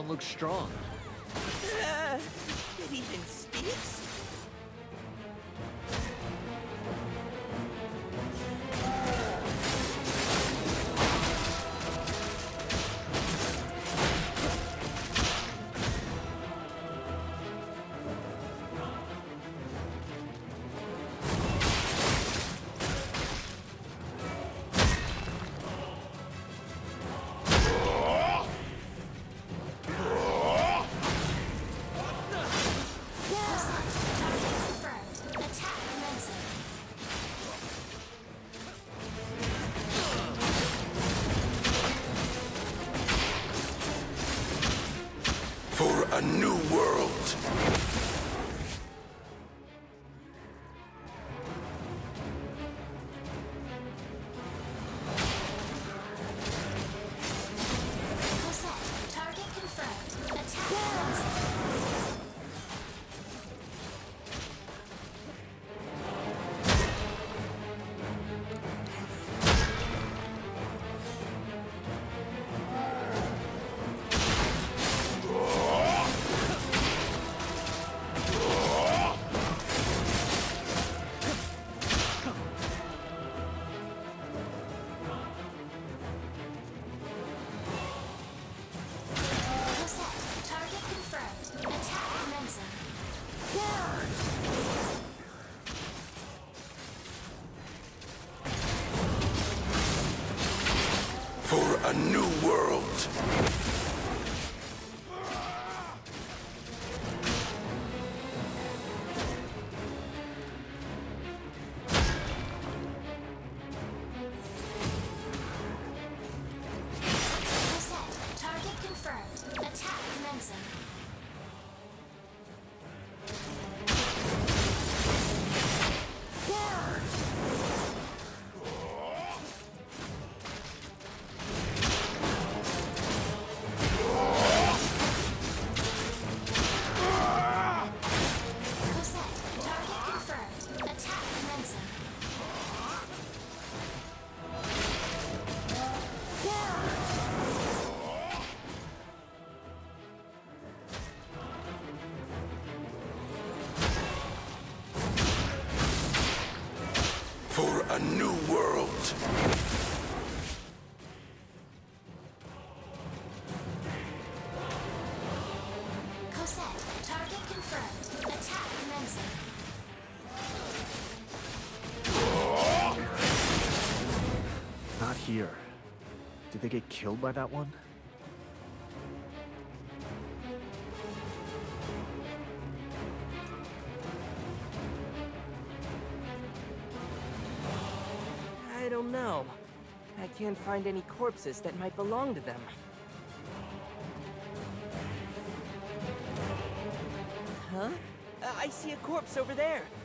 don't look strong. It even speaks? For a new world. Target confirmed. Attack. For a new world. Target confirmed. Attack commencing. For a new world. Target confirmed. Attack commencing. Not here. Did they get killed by that one? I don't know. I can't find any corpses that might belong to them. Huh? I see a corpse over there.